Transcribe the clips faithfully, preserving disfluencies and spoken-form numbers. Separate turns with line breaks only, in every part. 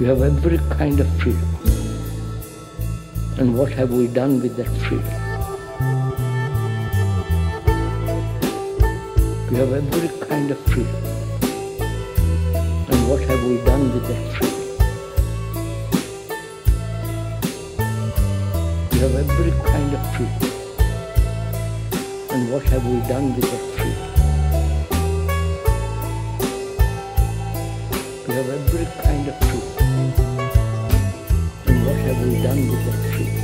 We have every kind of freedom. And what have we done with that freedom? We have every kind of freedom. And what have we done with that freedom? We have every kind of freedom. And what have we done with that freedom? We have every kind of freedom. And what have we done with that freedom?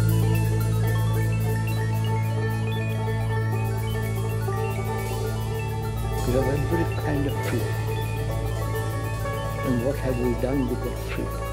We have every kind of freedom. And what have we done with that freedom?